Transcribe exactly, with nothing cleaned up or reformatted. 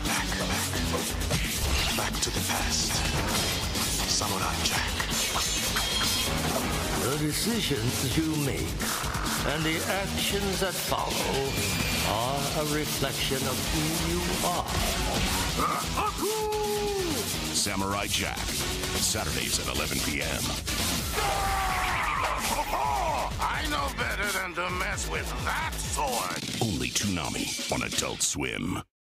Back, back, back to the past. Samurai Jack. The decisions you make and the actions that follow are a reflection of who you are. Samurai Jack. Saturdays at eleven p.m. I know better than to mess with that sword. Only Toonami on Adult Swim.